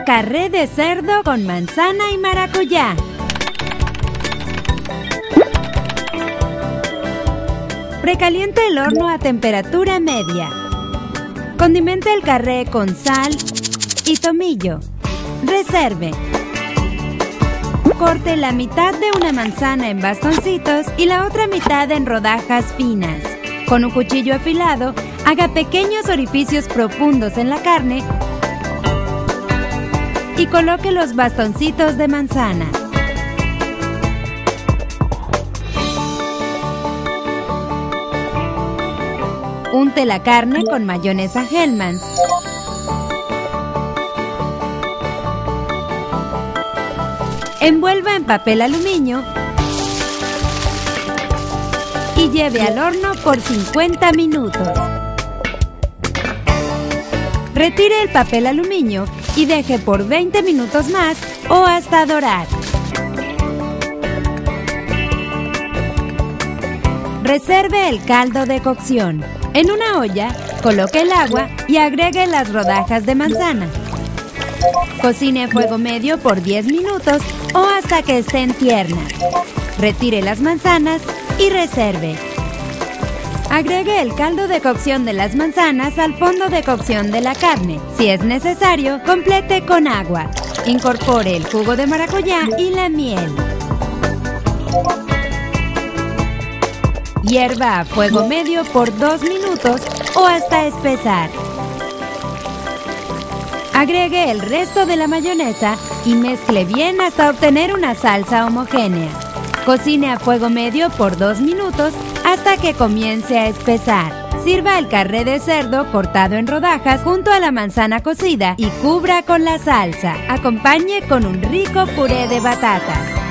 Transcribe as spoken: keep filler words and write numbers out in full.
Carré de cerdo con manzana y maracuyá. Precaliente el horno a temperatura media. Condimente el carré con sal y tomillo. Reserve. Corte la mitad de una manzana en bastoncitos y la otra mitad en rodajas finas. Con un cuchillo afilado, haga pequeños orificios profundos en la carne y coloque los bastoncitos de manzana. Unte la carne con mayonesa Hellmann's. Envuelva en papel aluminio y lleve al horno por cincuenta minutos. Retire el papel aluminio y deje por veinte minutos más o hasta dorar. Reserve el caldo de cocción. En una olla, coloque el agua y agregue las rodajas de manzana. Cocine a fuego medio por diez minutos o hasta que estén tiernas. Retire las manzanas y reserve. Agregue el caldo de cocción de las manzanas al fondo de cocción de la carne. Si es necesario, complete con agua. Incorpore el jugo de maracuyá y la miel. Hierva a fuego medio por dos minutos o hasta espesar. Agregue el resto de la mayonesa y mezcle bien hasta obtener una salsa homogénea. Cocine a fuego medio por dos minutos hasta que comience a espesar. Sirva el carré de cerdo cortado en rodajas junto a la manzana cocida y cubra con la salsa. Acompañe con un rico puré de batatas.